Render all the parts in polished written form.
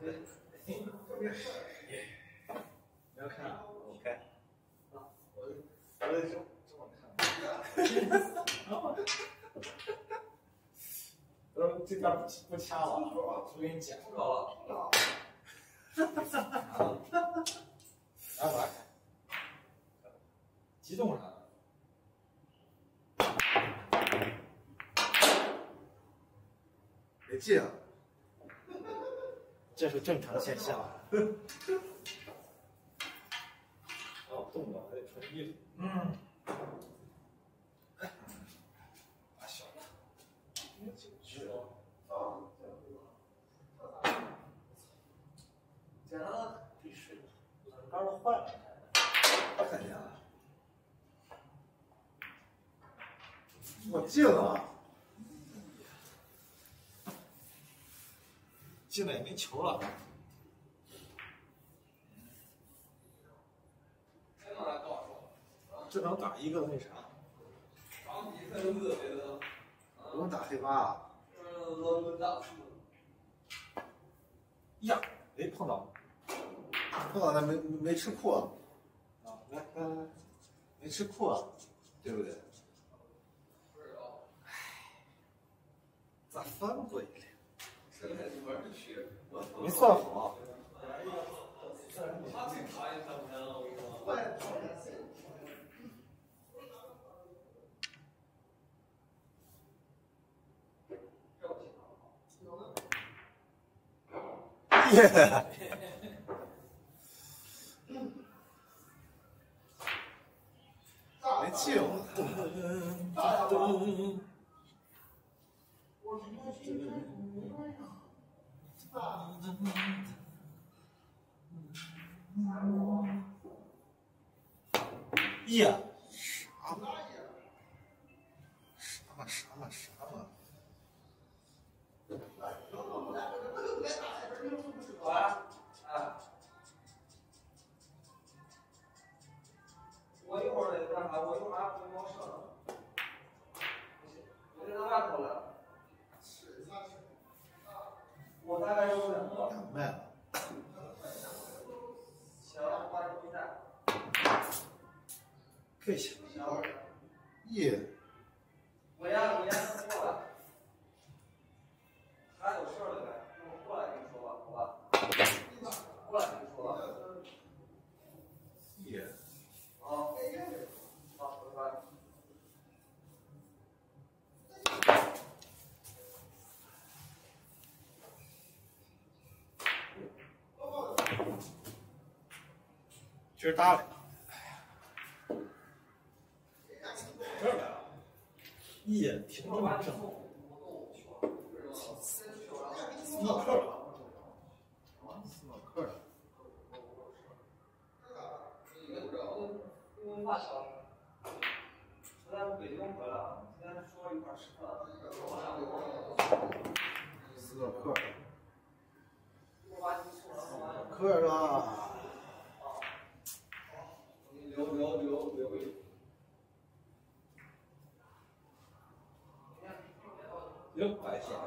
你要看啊？ 我看。 啊，我得这么看。这边不掐了，我给你剪。不搞了。来吧，激动啥的？ 没进啊。 这是正常现象。哦，动了还得穿衣服。嗯。把小的。简单的必须，杆都坏了。 我看见了。我进了。 进了也没球了。这能打一个那啥？ 不用打黑八啊。 呀，没碰到。 碰到他没吃库啊。啊，来，没吃库啊，对不对？ 唉，咋翻过去了？没算好。他最讨厌看不见了，我跟你说。 耶！没进我。 呀！ 啥嘛！ 喂，哎，我一会儿得干啥？我一会儿还回猫舍呢。我就在外头了。我大概有2个。 2麦了。 行，我把手机带。 可以行。耶！ 我烟过来。还有事儿了呗？一会儿过来跟你说吧，好吧？过来跟你说吧。 耶！ 好，好，拜拜。今儿搭理。这儿来了。也挺这么正。斯诺克了。 斯诺克了。 昨天北京回来了，今天说一块吃饭。 斯诺克。 斯克了。 留一。有白线。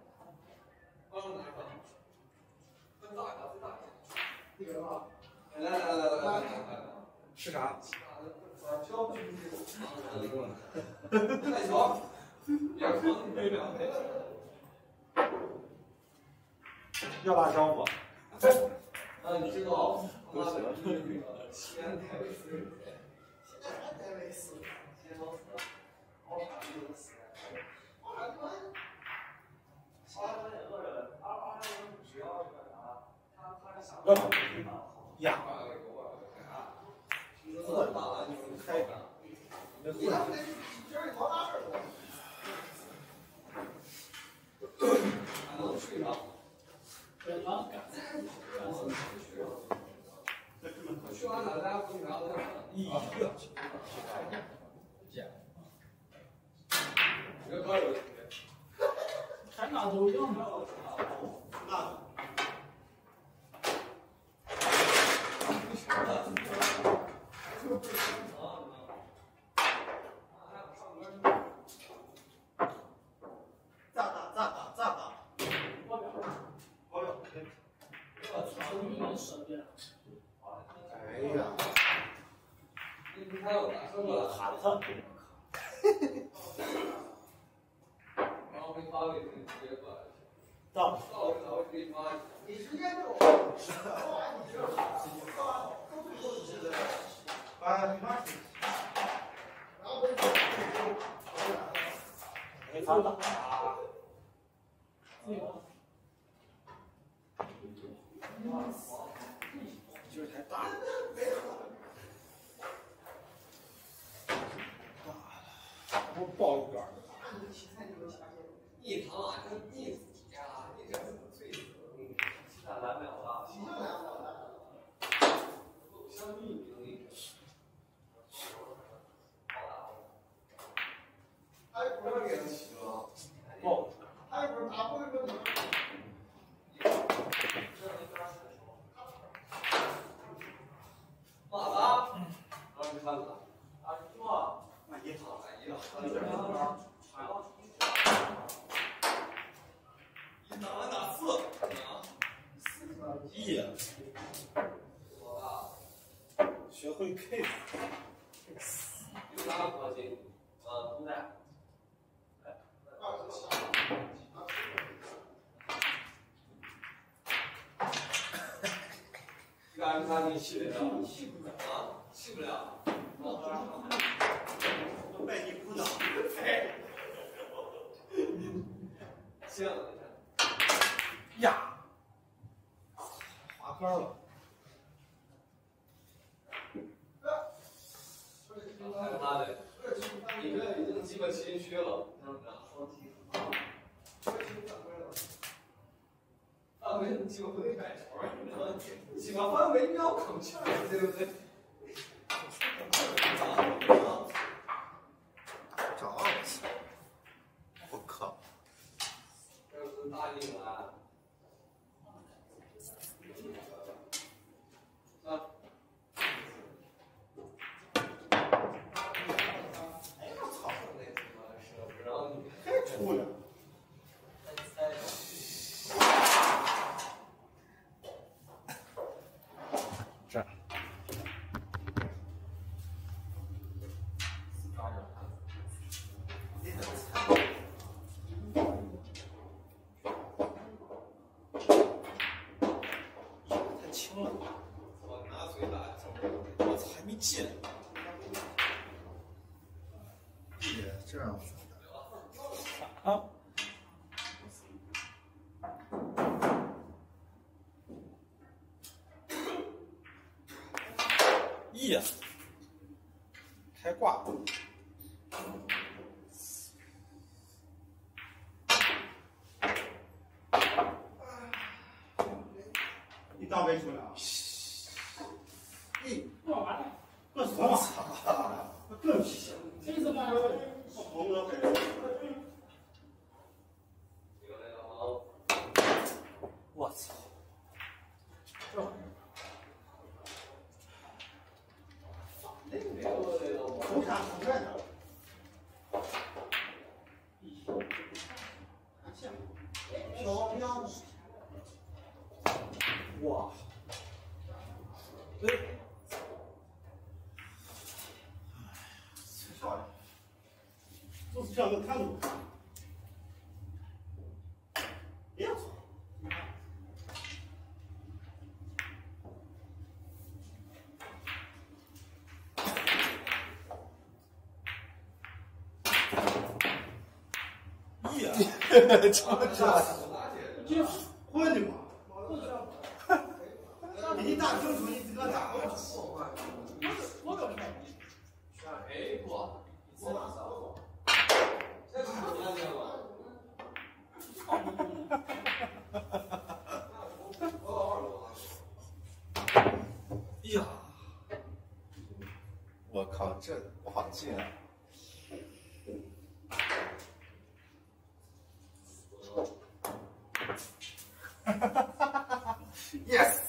分大个。这个啊。来。吃啥？交不进去。太小。2颗没2倍。要辣椒不？你知道。不行。西安戴维斯。呀！混了，你们开干？没混。还能睡着？去完哪家回啥的？一个。见。这歌有。还拿走样的。那。咋？ 哎呀， 喊他。到。 你时间就。 没看到。劲儿太大了。我爆一杆儿。 你他妈这你呀，你这是最其他来不了了，其他来不了了。相比你，还不是给他起了？ 爆。 还不是打不了你。 马子，让你看看。啊，什么？ 满意。 满意了。一打完打4啊 ，E。学会 K。 有啥可惜？不在。干啥你去的？啊，去不了。 我拜你鼓掌。 行。 呀，滑杆了。 看他的，你这已经基本心虚了。范围你就会改球，你知道吗？基本范围你要坑球，对不对？ 找我靠！ 这是大硬啊！ 哎我操！ 然后你太粗了。 这儿。太轻了。 我拿嘴打， 我操，还没进。 这样子。 啊。E。开挂。 你当没出了？ 一。 我操！更皮。红了呗。 我操！这玩意儿。 头啥出来的？飘飘。 哇！对。 就是这样能看住。别操！ 这混的嘛！你打清楚你自个打。 我都看你。哎，我，这是什么样的吗？ 呀！ 我靠，这不好进啊！Yes。